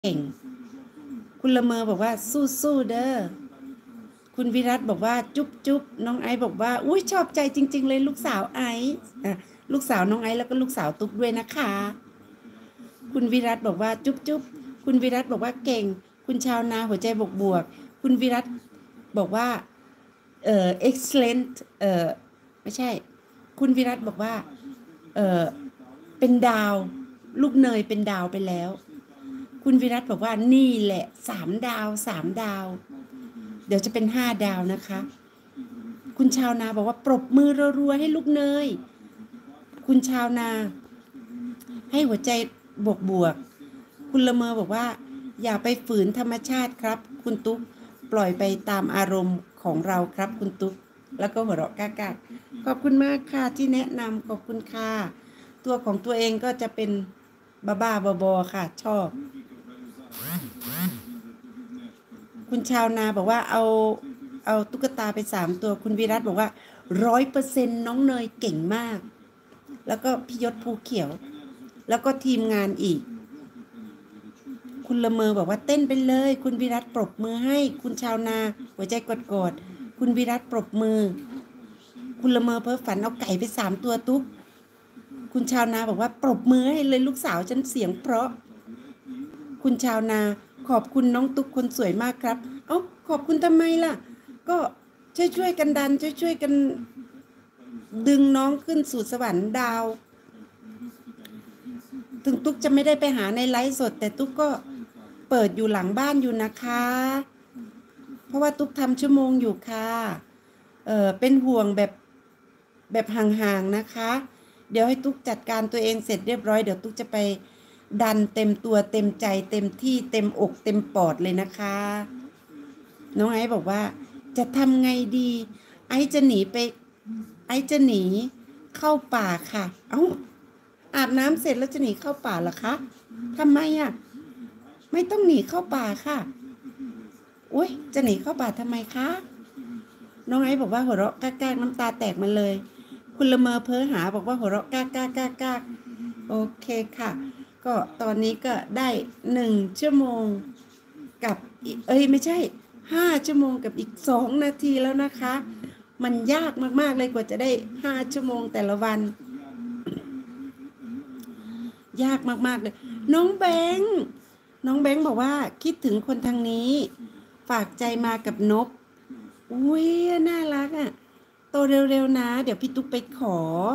เก่งคุณละเมอบอกว่าสู้ๆเด้อคุณวิรัตบอกว่าจุ๊บน้องไอซ์บอกว่าอุ้ยชอบใจจริงๆเลยลูกสาวไอซ์ลูกสาวน้องไอซ์แล้วก็ลูกสาวตุ๊กด้วยนะคะคุณวิรัตบอกว่าจุ๊บคุณวิรัตบอกว่าเก่งคุณชาวนาหัวใจบวกคุณวิรัตบอกว่าexcellent ไม่ใช่คุณวิรัตบอกว่าเออเป็นดาวลูกเนยเป็นดาวไปแล้วคุณวิรัตบอกว่านี่แหละ3 ดาวเดี๋ยวจะเป็น5 ดาวนะคะคุณชาวนาบอกว่าปรบมือรัวๆให้ลูกเนยคุณชาวนาให้หัวใจบวกคุณละเมอบอกว่าอย่าไปฝืนธรรมชาติครับคุณตุ๊กปล่อยไปตามอารมณ์ของเราครับคุณตุ๊กแล้วก็หัวเราะก้ากๆขอบคุณมากค่ะที่แนะนำขอบคุณค่ะตัวของตัวเองก็จะเป็นบ้าๆบอๆค่ะชอบคุณชาวนาบอกว่าเอาตุ๊กตาไป3 ตัวคุณวิรัตบอกว่า100%น้องเนยเก่งมากแล้วก็พี่ยศภูเขียวแล้วก็ทีมงานอีกคุณละเมอบอกว่าเต้นไปเลยคุณวิรัตปรบมือให้คุณชาวนาหัวใจกดๆคุณวิรัตปรบมือคุณละเมอเพ้อฝันเอาไก่ไป3 ตัวตุ๊กคุณชาวนาบอกว่าปรบมือให้เลยลูกสาวฉันเสียงเพราะคุณชาวนาขอบคุณน้องตุ๊กคนสวยมากครับเอ้าขอบคุณทำไมล่ะก็ช่วยกันดันช่วยกันดึงน้องขึ้นสู่สวรรค์ดาวถึงตุ๊กจะไม่ได้ไปหาในไลฟ์สดแต่ตุ๊กก็เปิดอยู่หลังบ้านอยู่นะคะเพราะว่าตุ๊กทำชั่วโมงอยู่ค่ะเป็นห่วงแบบห่างๆนะคะเดี๋ยวให้ตุ๊กจัดการตัวเองเสร็จเรียบร้อยเดี๋ยวตุ๊กจะไปดันเต็มตัวเต็มใจเต็มที่เต็มอกเต็มปอดเลยนะคะน้องไอซ์บอกว่าจะทำไงดีไอซ์จะหนีเข้าป่าค่ะเอ้าอาบน้ำเสร็จแล้วจะหนีเข้าป่าเหรอคะทำไมอ่ะไม่ต้องหนีเข้าป่าค่ะอุ๊ยจะหนีเข้าป่าทำไมคะน้องไอซ์บอกว่าหัวเราะก้ากๆน้ำตาแตกมาเลยคุณละเมอเพ้อหาบอกว่าหัวเราะก้ากโอเคค่ะก็ตอนนี้ก็ได้1 ชั่วโมงกับไม่ใช่5 ชั่วโมงกับอีก2 นาทีแล้วนะคะมันยากมากๆเลยกว่าจะได้5 ชั่วโมงแต่ละวันยากมากๆเลยน้องแบงค์บอกว่าคิดถึงคนทางนี้ฝากใจมากับนกอุ้ยน่ารักอ่ะโตเร็วๆนะเดี๋ยวพี่ตุ๊กไปขอ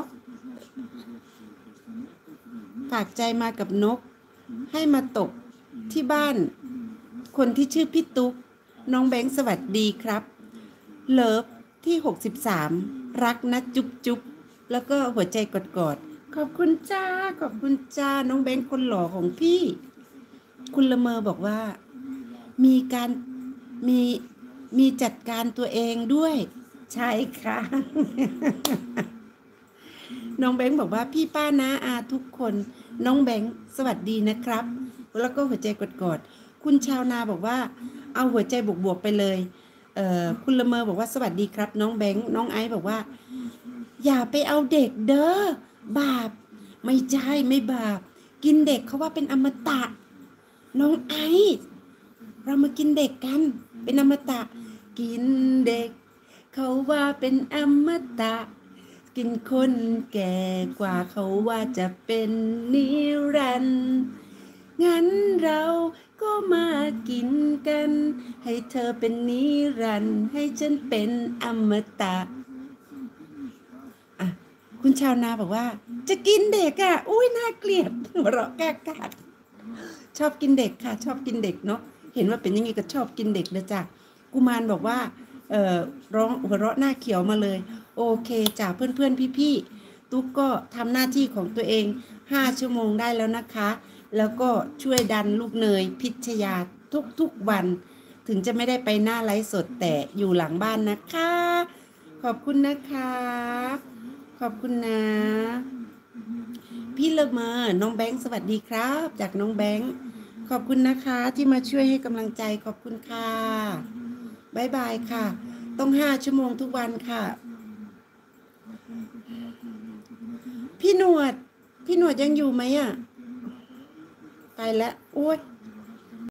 ฝากใจมากับนกให้มาตกที่บ้านคนที่ชื่อพี่ตุ๊กน้องแบงค์สวัสดีครับเลิฟที่63รักนะจุ๊บแล้วก็หัวใจกอดขอบคุณจ้าน้องแบงค์คนหล่อของพี่คุณละเมอบอกว่ามีการมีจัดการตัวเองด้วยใช่ค่ะน้องแบงค์บอกว่าพี่ป้าน้าอาทุกคนน้องแบงค์สวัสดีนะครับแล้วก็หัวใจกอดคุณชาวนาบอกว่าเอาหัวใจบวกไปเลยคุณละเมอบอกว่าสวัสดีครับน้องแบงค์น้องไอซ์บอกว่าอย่าไปเอาเด็กเด้อบาปไม่ใช่ไม่บาปกินเด็กเขาว่าเป็นอมตะน้องไอซ์เรามากินเด็กกันเป็นอมตะกินเด็กเขาว่าเป็นอมตะกินคนแก่กว่าเขาว่าจะเป็นนิรันดร์งั้นเราก็มากินกันให้เธอเป็นนิรันดร์ให้ฉันเป็นอมตะคุณชาวนาบอกว่าจะกินเด็กอ่ะอุ้ยน่าเกลียดหัวเราะกากชอบกินเด็กค่ะชอบกินเด็กเนาะเห็นว่าเป็นยังไงก็ชอบกินเด็กเลยจ้ะกุมารบอกว่าร้องหัวเราะหน้าเขียวมาเลยโอเคจ้ะเพื่อนพี่ตุ๊กก็ทำหน้าที่ของตัวเอง5 ชั่วโมงได้แล้วนะคะแล้วก็ช่วยดันลูกเนยพิชยาทุกวันถึงจะไม่ได้ไปหน้าไลฟ์สดแต่อยู่หลังบ้านนะคะขอบคุณนะคะขอบคุณนะพี่ละเมอน้องแบงค์สวัสดีครับจากน้องแบงค์ขอบคุณนะคะที่มาช่วยให้กำลังใจขอบคุณค่ะบ๊ายบายค่ะต้อง5 ชั่วโมงทุกวันค่ะพี่หนวดยังอยู่ไหมอ่ะไปแล้วโอ๊ย